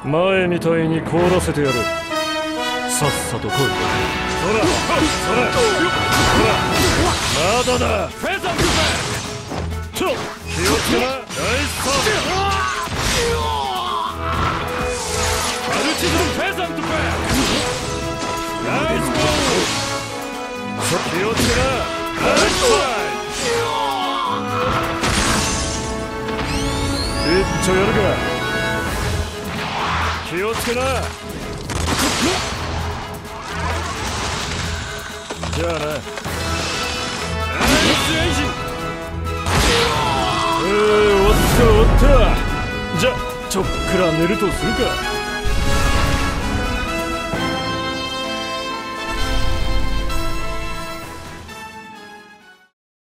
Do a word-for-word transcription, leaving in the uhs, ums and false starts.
前みたいに凍らせてやる。さっさと来い。そらそらそらまだだ。フェザーと気をつけな。ナイスサーブ。アルチズムフェザントバック。ナイスボール。気をつけな。ナイストライ。一丁やるか。気をつけな。じゃあな。ナイスエイジン。えー、終わった終わった。じゃちょっくら寝るとするか。